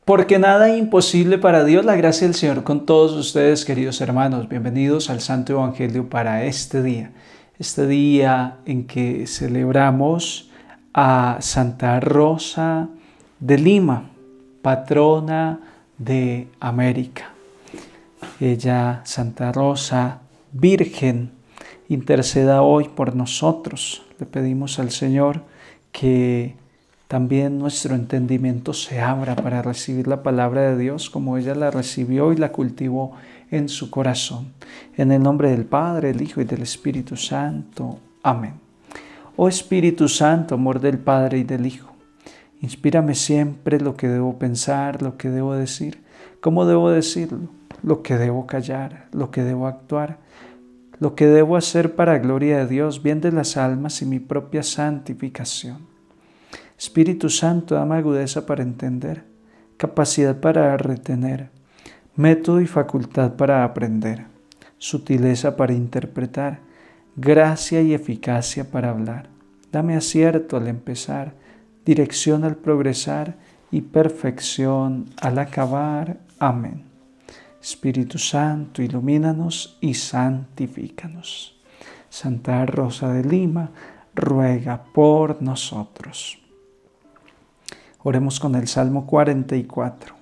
Porque nada es imposible para Dios. La gracia del Señor con todos ustedes, queridos hermanos. Bienvenidos al Santo Evangelio para este día en que celebramos a Santa Rosa de Lima, patrona de América. Ella, Santa Rosa, Virgen, interceda hoy por nosotros. Le pedimos al Señor que también nuestro entendimiento se abra para recibir la palabra de Dios como ella la recibió y la cultivó en su corazón. En el nombre del Padre, del Hijo y del Espíritu Santo. Amén. Oh Espíritu Santo, amor del Padre y del Hijo, inspírame siempre lo que debo pensar, lo que debo decir, cómo debo decirlo, lo que debo callar, lo que debo actuar, lo que debo hacer para gloria de Dios, bien de las almas y mi propia santificación. Espíritu Santo, dame agudeza para entender, capacidad para retener, método y facultad para aprender, sutileza para interpretar, gracia y eficacia para hablar. Dame acierto al empezar, dirección al progresar y perfección al acabar. Amén. Espíritu Santo, ilumínanos y santifícanos. Santa Rosa de Lima, ruega por nosotros. Oremos con el Salmo 44.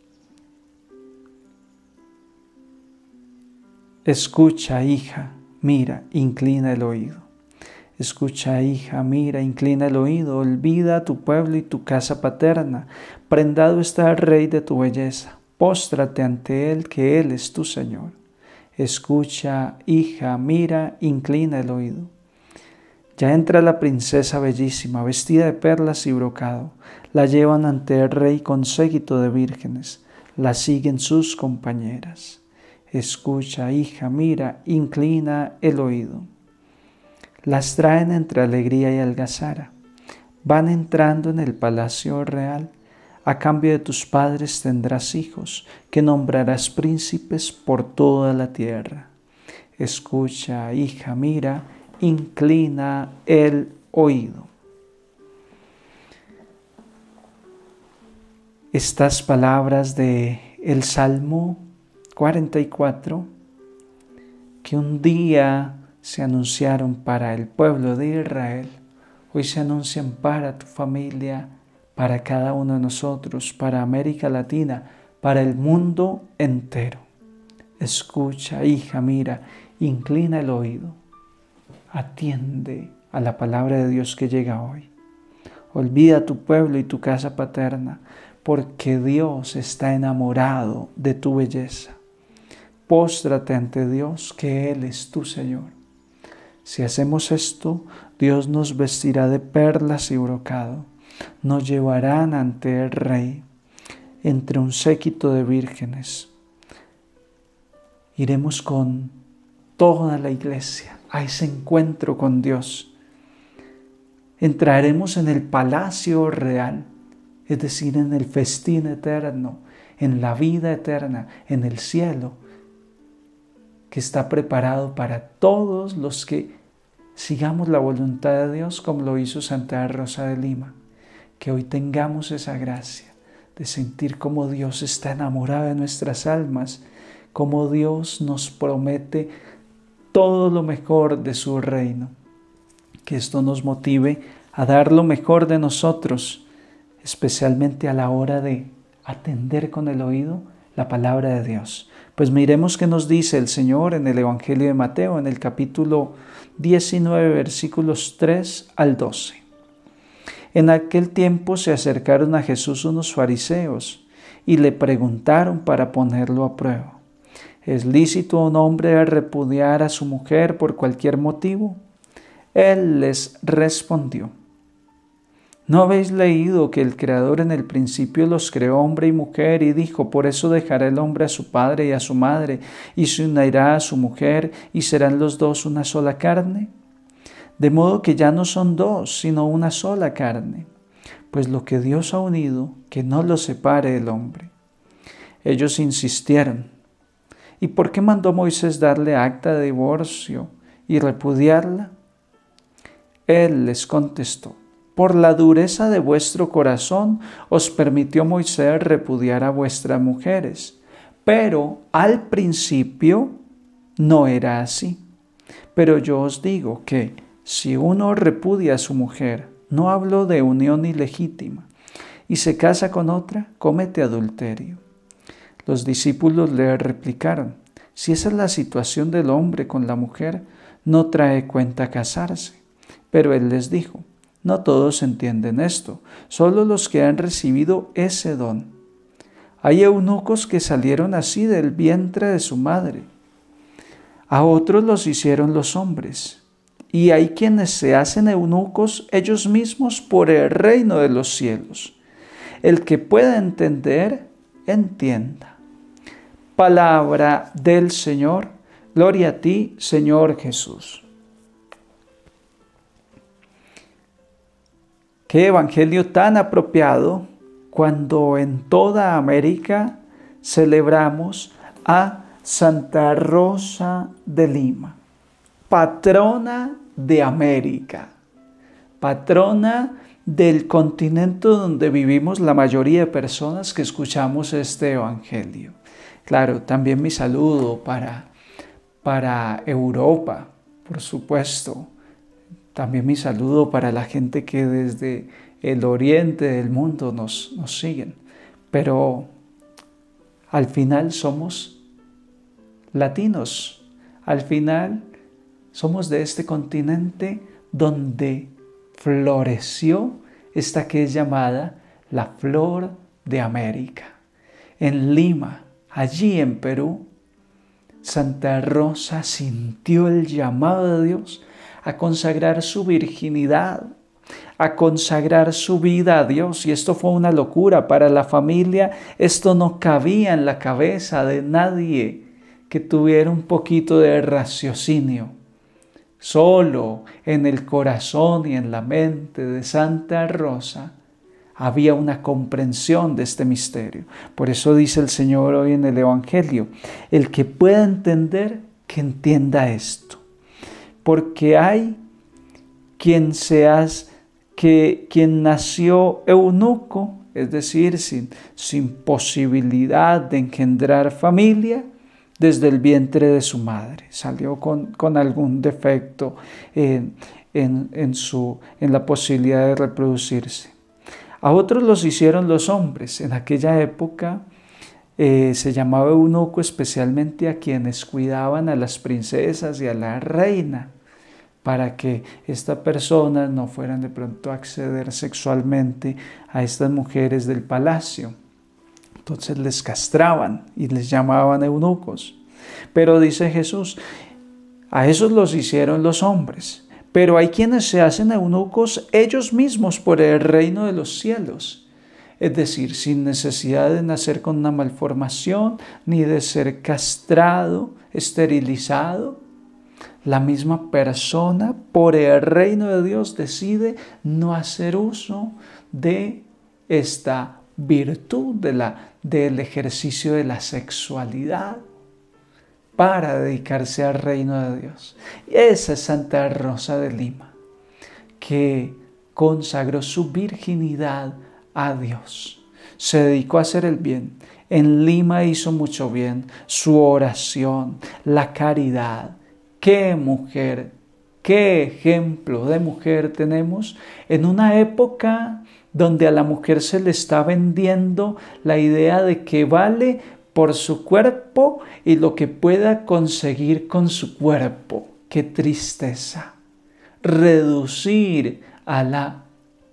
Escucha, hija, mira, inclina el oído. Escucha, hija, mira, inclina el oído. Olvida a tu pueblo y tu casa paterna. Prendado está el Rey de tu belleza. Póstrate ante Él, que Él es tu Señor. Escucha, hija, mira, inclina el oído. Ya entra la princesa bellísima, vestida de perlas y brocado. La llevan ante el rey con séquito de vírgenes. La siguen sus compañeras. Escucha, hija, mira, inclina el oído. Las traen entre alegría y algazara. Van entrando en el palacio real. A cambio de tus padres tendrás hijos, que nombrarás príncipes por toda la tierra. Escucha, hija, mira, inclina el oído. Estas palabras de el Salmo 44, que un día se anunciaron para el pueblo de Israel, hoy se anuncian para tu familia, para cada uno de nosotros, para América Latina, para el mundo entero. Escucha, hija, mira, inclina el oído. Atiende a la palabra de Dios que llega hoy. Olvida a tu pueblo y tu casa paterna, porque Dios está enamorado de tu belleza. Póstrate ante Dios, que Él es tu Señor. Si hacemos esto, Dios nos vestirá de perlas y brocado. Nos llevarán ante el Rey, entre un séquito de vírgenes. Iremos con toda la iglesia a ese encuentro con Dios. Entraremos en el palacio real, es decir, en el festín eterno, en la vida eterna, en el cielo, que está preparado para todos los que sigamos la voluntad de Dios, como lo hizo Santa Rosa de Lima. Que hoy tengamos esa gracia de sentir cómo Dios está enamorado de nuestras almas, cómo Dios nos promete todo lo mejor de su reino. Que esto nos motive a dar lo mejor de nosotros, especialmente a la hora de atender con el oído la palabra de Dios. Pues miremos qué nos dice el Señor en el Evangelio de Mateo, en el capítulo 19, versículos 3 al 12. En aquel tiempo se acercaron a Jesús unos fariseos y le preguntaron para ponerlo a prueba: ¿es lícito a un hombre repudiar a su mujer por cualquier motivo? Él les respondió: ¿no habéis leído que el Creador en el principio los creó hombre y mujer y dijo: por eso dejará el hombre a su padre y a su madre y se unirá a su mujer y serán los dos una sola carne? De modo que ya no son dos, sino una sola carne. Pues lo que Dios ha unido, que no lo separe el hombre. Ellos insistieron: ¿y por qué mandó Moisés darle acta de divorcio y repudiarla? Él les contestó: Por la dureza de vuestro corazón os permitió Moisés repudiar a vuestras mujeres. Pero al principio no era así. Pero yo os digo que si uno repudia a su mujer, no hablo de unión ilegítima, y se casa con otra, comete adulterio. Los discípulos le replicaron: si esa es la situación del hombre con la mujer, no trae cuenta casarse. Pero él les dijo: no todos entienden esto, solo los que han recibido ese don. Hay eunucos que salieron así del vientre de su madre. A otros los hicieron los hombres. Y hay quienes se hacen eunucos ellos mismos por el reino de los cielos. El que pueda entender, entienda. Palabra del Señor. Gloria a ti, Señor Jesús. Qué evangelio tan apropiado cuando en toda América celebramos a Santa Rosa de Lima, patrona de América, patrona del continente donde vivimos la mayoría de personas que escuchamos este evangelio. Claro, también mi saludo para Europa, por supuesto. También mi saludo para la gente que desde el oriente del mundo nos siguen. Pero al final somos latinos. Al final somos de este continente donde floreció esta que es llamada la flor de América. En Lima, allí en Perú, Santa Rosa sintió el llamado de Dios a consagrar su virginidad, a consagrar su vida a Dios. Y esto fue una locura para la familia. Esto no cabía en la cabeza de nadie que tuviera un poquito de raciocinio. Solo en el corazón y en la mente de Santa Rosa había una comprensión de este misterio. Por eso dice el Señor hoy en el Evangelio: el que pueda entender, que entienda esto. Porque hay quien nació eunuco, es decir, sin posibilidad de engendrar familia desde el vientre de su madre. Salió con algún defecto en la posibilidad de reproducirse. A otros los hicieron los hombres. En aquella época se llamaba eunuco especialmente a quienes cuidaban a las princesas y a la reina, para que estas personas no fueran de pronto a acceder sexualmente a estas mujeres del palacio. Entonces les castraban y les llamaban eunucos. Pero dice Jesús: a esos los hicieron los hombres, pero hay quienes se hacen eunucos ellos mismos por el reino de los cielos. Es decir, sin necesidad de nacer con una malformación, ni de ser castrado, esterilizado. La misma persona, por el reino de Dios, decide no hacer uso de esta virtud del ejercicio de la sexualidad para dedicarse al reino de Dios. Y esa es Santa Rosa de Lima, que consagró su virginidad a Dios. Se dedicó a hacer el bien. En Lima hizo mucho bien. Su oración, la caridad. ¡Qué mujer! ¡Qué ejemplo de mujer tenemos en una época donde a la mujer se le está vendiendo la idea de que vale por su cuerpo y lo que pueda conseguir con su cuerpo? ¡Qué tristeza! Reducir a la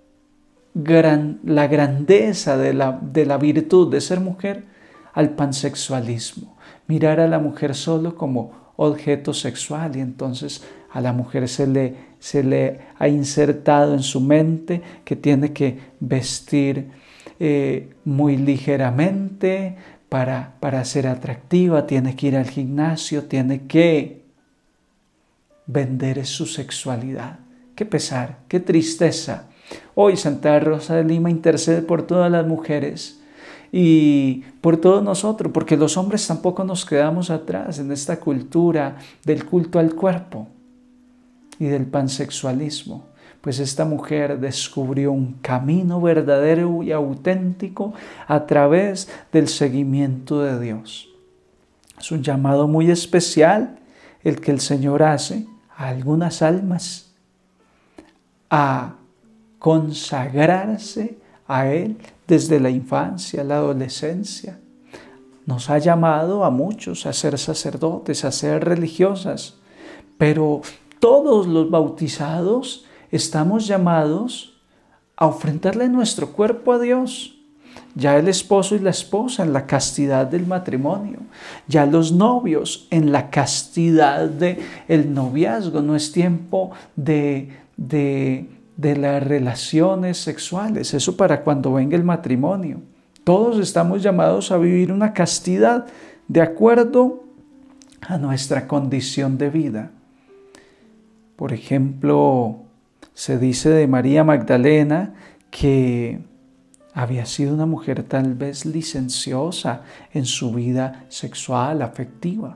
grandeza de la virtud de ser mujer al pansexualismo. Mirar a la mujer solo como objeto sexual, y entonces a la mujer se le ha insertado en su mente que tiene que vestir muy ligeramente para ser atractiva, tiene que ir al gimnasio, tiene que vender su sexualidad. Qué pesar, qué tristeza. Hoy Santa Rosa de Lima intercede por todas las mujeres y por todos nosotros, porque los hombres tampoco nos quedamos atrás en esta cultura del culto al cuerpo y del pansexualismo. pues esta mujer descubrió un camino verdadero y auténtico a través del seguimiento de Dios. Es un llamado muy especial el que el Señor hace a algunas almas a consagrarse a Él desde la infancia, la adolescencia. Nos ha llamado a muchos a ser sacerdotes, a ser religiosas, pero todos los bautizados estamos llamados a ofrendarle nuestro cuerpo a Dios. Ya el esposo y la esposa en la castidad del matrimonio, ya los novios en la castidad del noviazgo. No es tiempo de las relaciones sexuales, eso para cuando venga el matrimonio. Todos estamos llamados a vivir una castidad de acuerdo a nuestra condición de vida. Por ejemplo, se dice de María Magdalena que había sido una mujer tal vez licenciosa en su vida sexual, afectiva.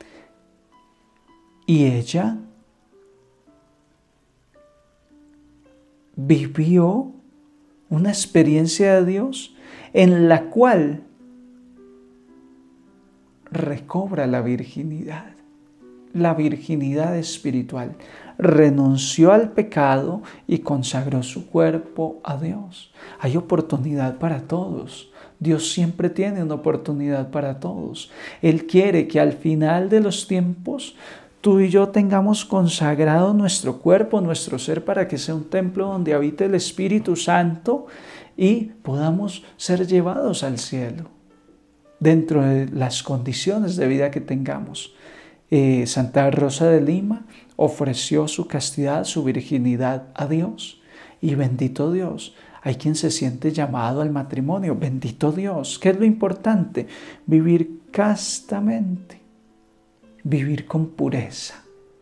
Y ella vivió una experiencia de Dios en la cual recobra la virginidad espiritual. Renunció al pecado y consagró su cuerpo a Dios. Hay oportunidad para todos. Dios siempre tiene una oportunidad para todos. Él quiere que al final de los tiempos tú y yo tengamos consagrado nuestro cuerpo, nuestro ser, para que sea un templo donde habite el Espíritu Santo y podamos ser llevados al cielo dentro de las condiciones de vida que tengamos. Santa Rosa de Lima ofreció su castidad, su virginidad a Dios, y bendito Dios, hay quien se siente llamado al matrimonio. Bendito Dios. ¿Qué es lo importante? Vivir castamente, vivir con pureza.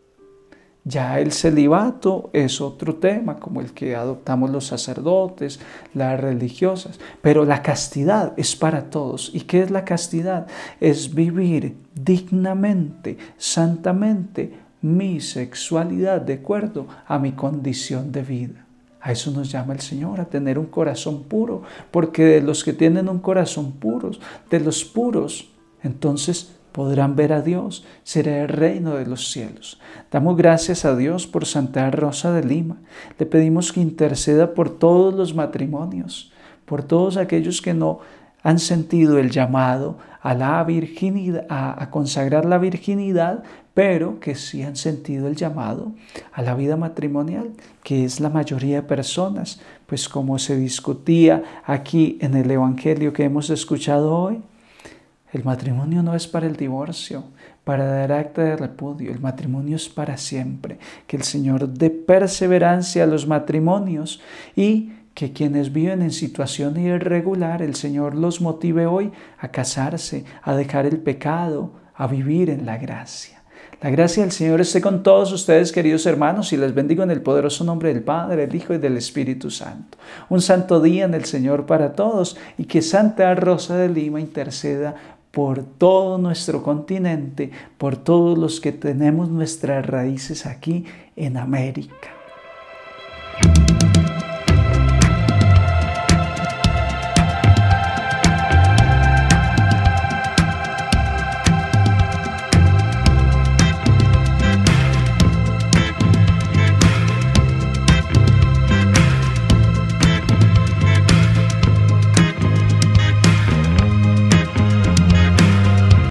Ya el celibato es otro tema, como el que adoptamos los sacerdotes, las religiosas, pero la castidad es para todos. ¿Y qué es la castidad? Es vivir dignamente, santamente mi sexualidad de acuerdo a mi condición de vida. A eso nos llama el Señor, a tener un corazón puro, porque de los que tienen un corazón puro, de los puros, entonces podrán ver a Dios, será el reino de los cielos. Damos gracias a Dios por Santa Rosa de Lima. Le pedimos que interceda por todos los matrimonios, por todos aquellos que no han sentido el llamado a la virginidad, a consagrar la virginidad, pero que sí han sentido el llamado a la vida matrimonial, que es la mayoría de personas, pues como se discutía aquí en el Evangelio que hemos escuchado hoy. El matrimonio no es para el divorcio, para dar acta de repudio. El matrimonio es para siempre. Que el Señor dé perseverancia a los matrimonios y que quienes viven en situación irregular, el Señor los motive hoy a casarse, a dejar el pecado, a vivir en la gracia. La gracia del Señor esté con todos ustedes, queridos hermanos, y les bendigo en el poderoso nombre del Padre, del Hijo y del Espíritu Santo. Un santo día en el Señor para todos, y que Santa Rosa de Lima interceda por todo nuestro continente, por todos los que tenemos nuestras raíces aquí en América.